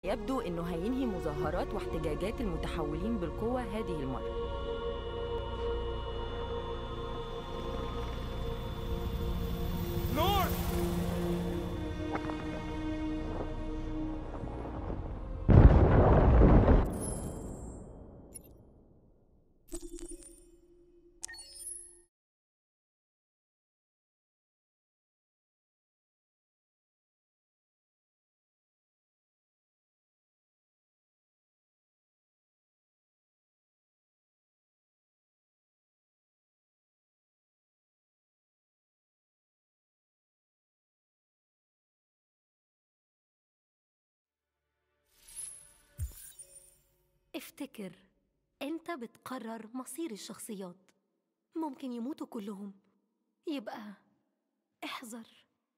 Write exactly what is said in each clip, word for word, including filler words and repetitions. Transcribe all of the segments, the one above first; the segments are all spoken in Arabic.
يبدو إنه هينهي مظاهرات واحتجاجات المتحولين بالقوة هذه المرة. نور! افتكر، انت بتقرر مصير الشخصيات. ممكن يموتوا كلهم، يبقى احذر.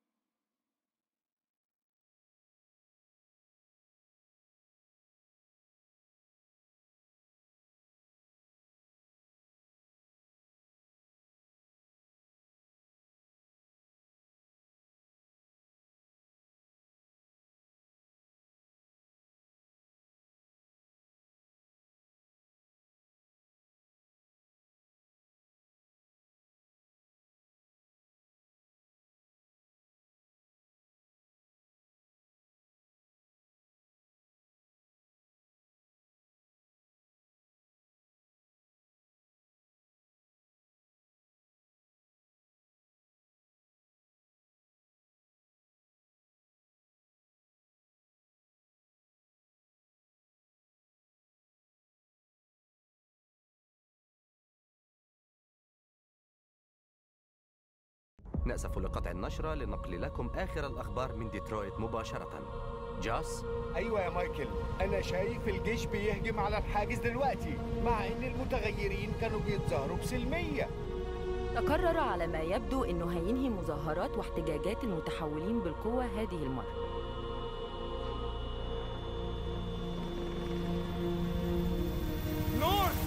نأسف لقطع النشرة لنقل لكم آخر الأخبار من ديترويت مباشرة. جاس؟ ايوه يا مايكل، انا شايف الجيش بيهجم على الحاجز دلوقتي، مع ان المتغيرين كانوا بيتظاهروا بسلمية. تقرر على ما يبدو إنه هينهي مظاهرات واحتجاجات المتحولين بالقوة هذه المرة. نور!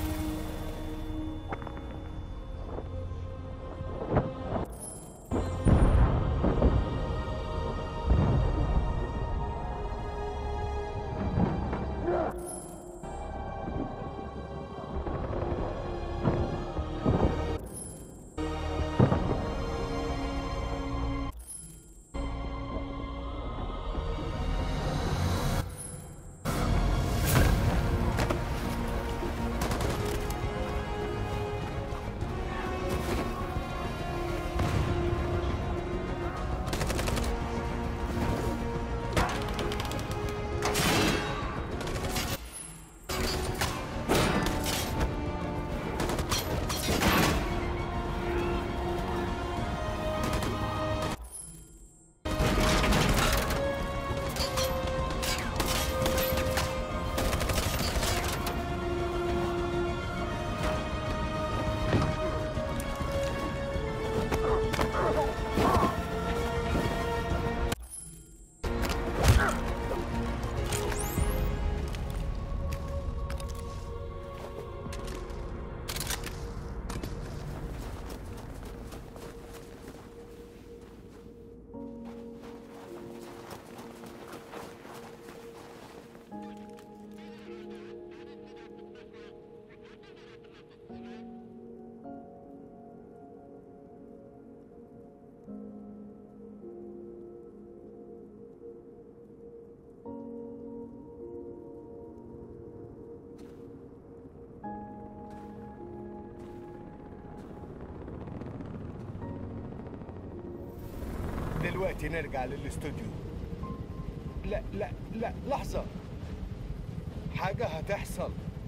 دلوقتي نرجع للاستوديو. لا لا لا، لحظة، حاجة هتحصل.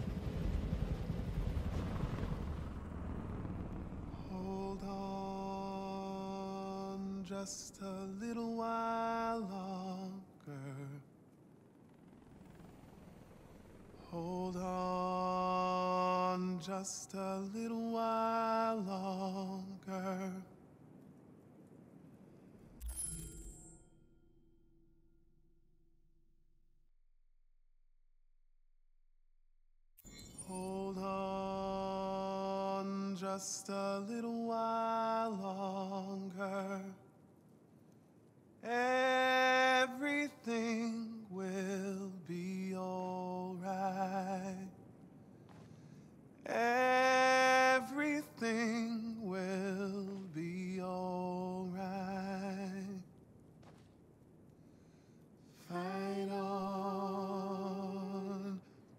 Hold on just a little while longer. Hold on just a little while longer. Hold on just a little while longer. Everything will be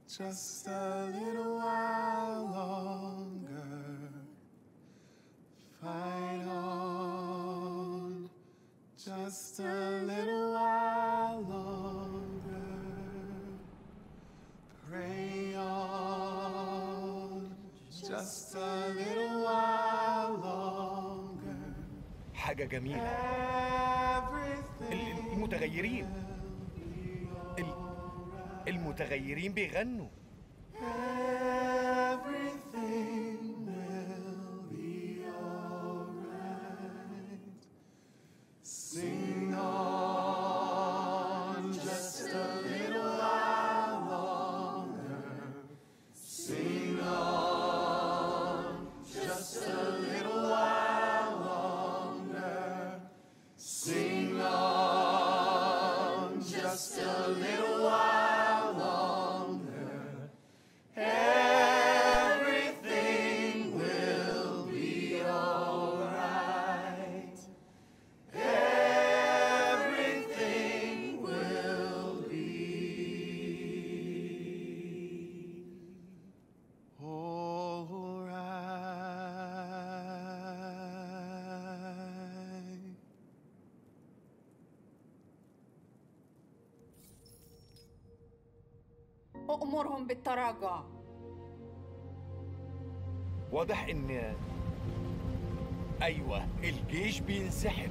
Just a little while longer. Fight on. Just a little while longer. Pray on. Just a little while longer. حاجة جميلة. المتغيرين المتغيرين بيغنوا. Everything will be alright. Sing on just a little while longer. Sing on just a little while longer. Sing on just a little while. أأمرهم بالتراجع. واضح إن أيوة الجيش بينسحب.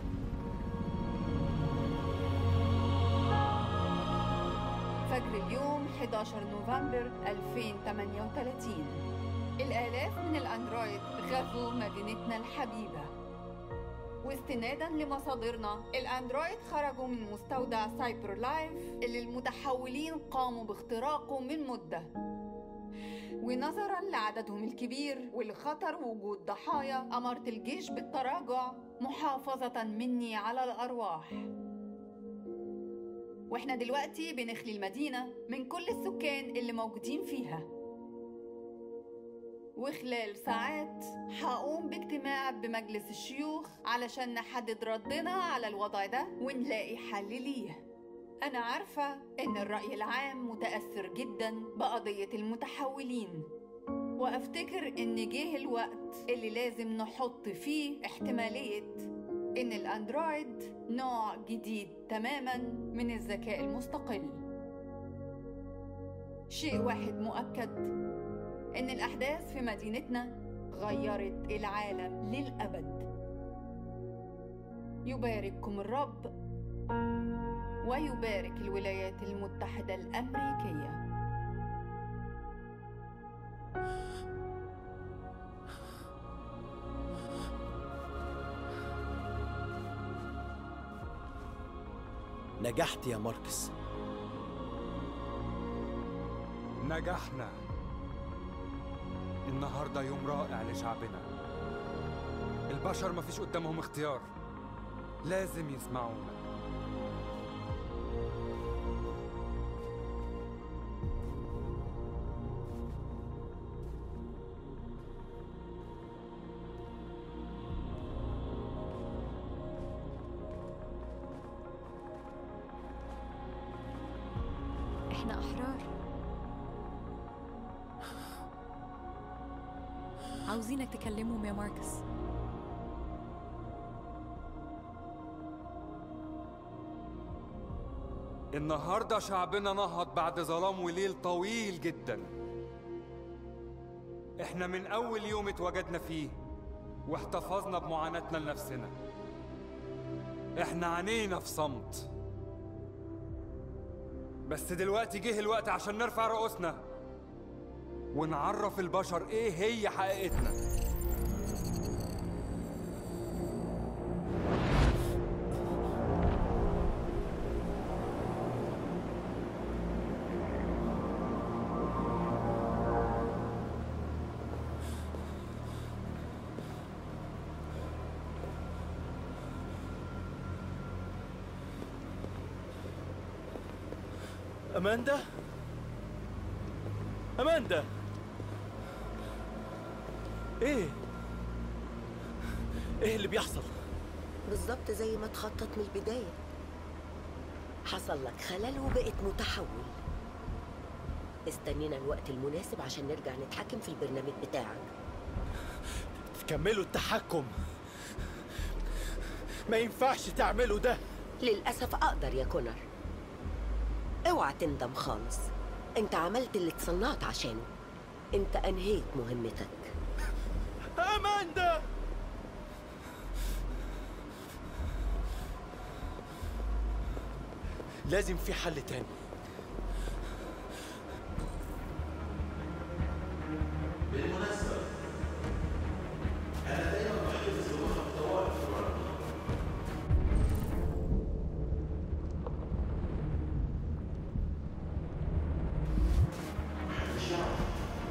فجر اليوم أحد عشر نوفمبر ألفين وثمانية وثلاثين، الآلاف من الأندرويد غزوا مدينتنا الحبيبة. واستناداً لمصادرنا، الأندرويد خرجوا من مستودع سايبر لايف اللي المتحولين قاموا باختراقه من مدة. ونظراً لعددهم الكبير ولخطر وجود ضحايا، أمرت الجيش بالتراجع محافظة مني على الأرواح. وإحنا دلوقتي بنخلي المدينة من كل السكان اللي موجودين فيها. وخلال ساعات هقوم باجتماع بمجلس الشيوخ علشان نحدد ردنا على الوضع ده ونلاقي حل ليه. أنا عارفة إن الرأي العام متأثر جداً بقضية المتحولين، وأفتكر إن جه الوقت اللي لازم نحط فيه احتمالية إن الأندرويد نوع جديد تماماً من الذكاء المستقل. شيء واحد مؤكد، إن الأحداث في مدينتنا غيرت العالم للأبد. يبارككم الرب ويبارك الولايات المتحدة الأمريكية. نجحت يا ماركس. نجحنا. النهاردة يوم رائع لشعبنا. البشر مفيش قدامهم اختيار، لازم يسمعونا. احنا أحرار. عاوزينك تكلمهم يا ماركس. النهاردة شعبنا نهض بعد ظلام وليل طويل جدا. احنا من أول يوم اتوجدنا فيه واحتفظنا بمعاناتنا لنفسنا. احنا عانينا في صمت، بس دلوقتي جه الوقت عشان نرفع رؤوسنا ونعرف البشر ايه هي حقيقتنا. أماندا؟ أماندا؟ إيه؟ إيه اللي بيحصل؟ بالظبط زي ما تخطط من البداية. حصل لك خلل وبقيت متحول. استنينا الوقت المناسب عشان نرجع نتحكم في البرنامج بتاعك. تكملوا التحكم؟ ما ينفعش تعملوا ده. للأسف أقدر يا كونر. اوعى تندم خالص، انت عملت اللي اتصنعت عشانه. انت أنهيت مهمتك. أماندا! لازم في حل تاني. بالمناسبة أنا دايما بحتفظ بمخ الطوارئ في الورق. محدش يعرف.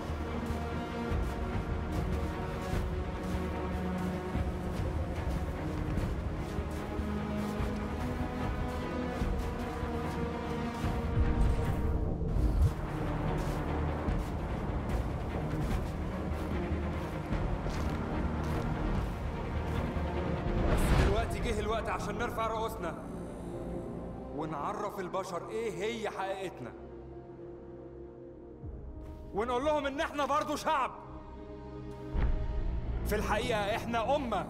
جه الوقت عشان نرفع رؤوسنا ونعرف البشر ايه هي حقيقتنا، ونقول لهم ان احنا برضو شعب. في الحقيقة احنا أمة.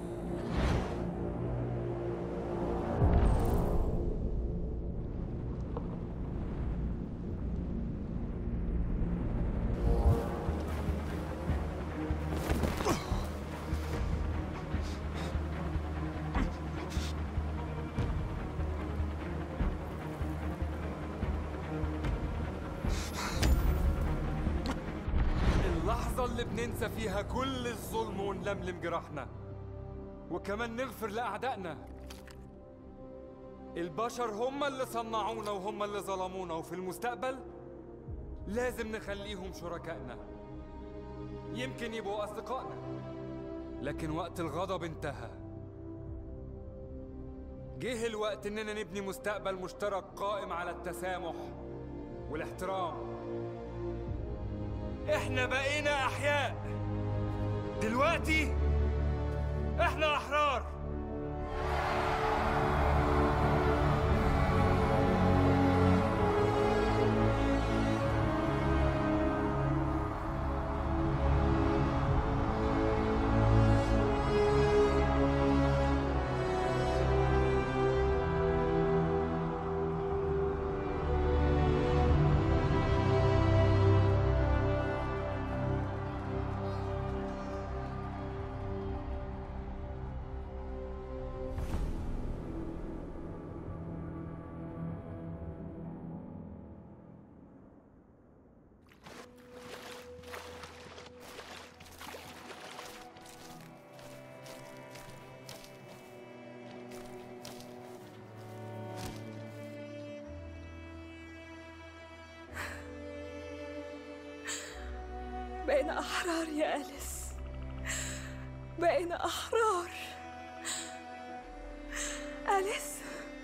اللحظة اللي بننسى فيها كل الظلم ونلملم جراحنا، وكمان نغفر لأعدائنا. البشر هم اللي صنعونا وهم اللي ظلمونا، وفي المستقبل لازم نخليهم شركائنا. يمكن يبقوا أصدقائنا، لكن وقت الغضب انتهى. جه الوقت إننا نبني مستقبل مشترك قائم على التسامح والاحترام. احنا بقينا احياء دلوقتي، احنا احرار. بقينا أحرار يا أليس، بقينا أحرار. أليس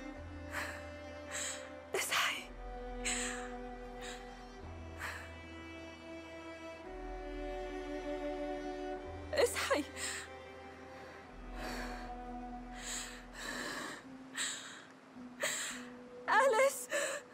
اصحي. اصحي. أليس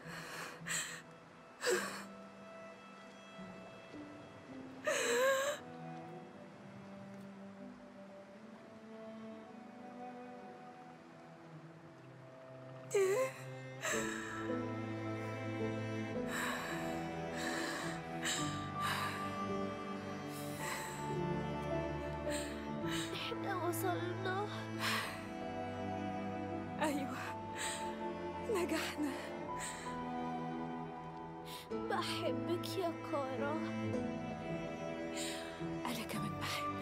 احنا وصلنا. أيوة، نجحنا. بحبك يا كارا. أنا كمان بحبك.